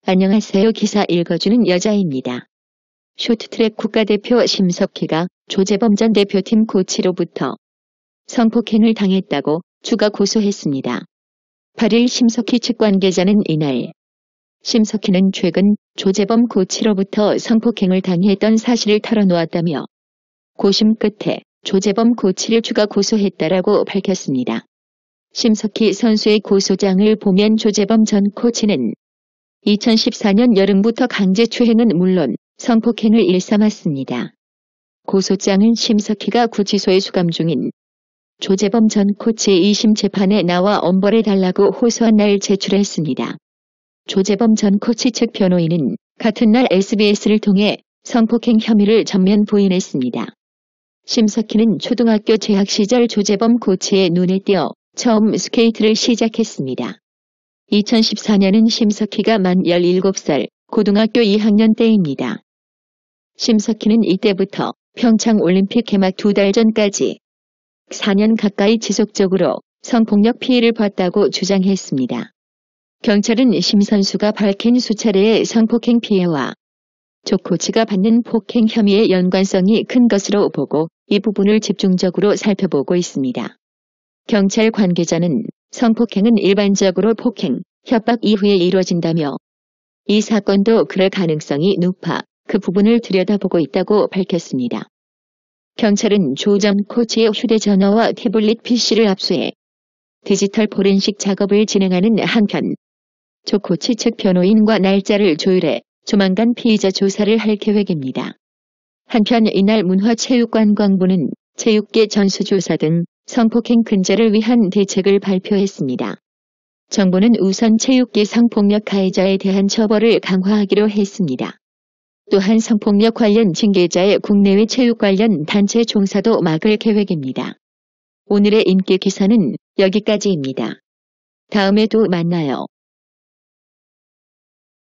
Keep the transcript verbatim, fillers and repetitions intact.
안녕하세요. 기사 읽어주는 여자입니다. 쇼트트랙 국가대표 심석희가 조재범 전 대표팀 코치로부터 성폭행을 당했다고 추가 고소했습니다. 팔 일 심석희 측 관계자는 이날 심석희는 최근 조재범 코치로부터 성폭행을 당했던 사실을 털어놓았다며 고심 끝에 조재범 코치를 추가 고소했다라고 밝혔습니다. 심석희 선수의 고소장을 보면 조재범 전 코치는 이천십사 년 여름부터 강제추행은 물론 성폭행을 일삼았습니다. 고소장은 심석희가 구치소에 수감 중인 조재범 전 코치의 이심 재판에 나와 엄벌해달라고 호소한 날 제출했습니다. 조재범 전 코치 측 변호인은 같은 날 에스비에스를 통해 성폭행 혐의를 전면 부인했습니다. 심석희는 초등학교 재학 시절 조재범 코치의 눈에 띄어 처음 스케이트를 시작했습니다. 이천십사 년은 심석희가 만 열일곱 살, 고등학교 이 학년 때입니다. 심석희는 이때부터 평창올림픽 개막 두 달 전까지 사 년 가까이 지속적으로 성폭력 피해를 봤다고 주장했습니다. 경찰은 심 선수가 밝힌 수차례의 성폭행 피해와 조 코치가 받는 폭행 혐의의 연관성이 큰 것으로 보고 이 부분을 집중적으로 살펴보고 있습니다. 경찰 관계자는 성폭행은 일반적으로 폭행, 협박 이후에 이루어진다며 이 사건도 그럴 가능성이 높아 그 부분을 들여다보고 있다고 밝혔습니다. 경찰은 조 전 코치의 휴대전화와 태블릿 피씨를 압수해 디지털 포렌식 작업을 진행하는 한편 조 코치 측 변호인과 날짜를 조율해 조만간 피의자 조사를 할 계획입니다. 한편 이날 문화체육관광부는 체육계 전수조사 등 성폭행 근절을 위한 대책을 발표했습니다. 정부는 우선 체육계 성폭력 가해자에 대한 처벌을 강화하기로 했습니다. 또한 성폭력 관련 징계자의 국내외 체육 관련 단체 종사도 막을 계획입니다. 오늘의 인기 기사는 여기까지입니다. 다음에 또 만나요.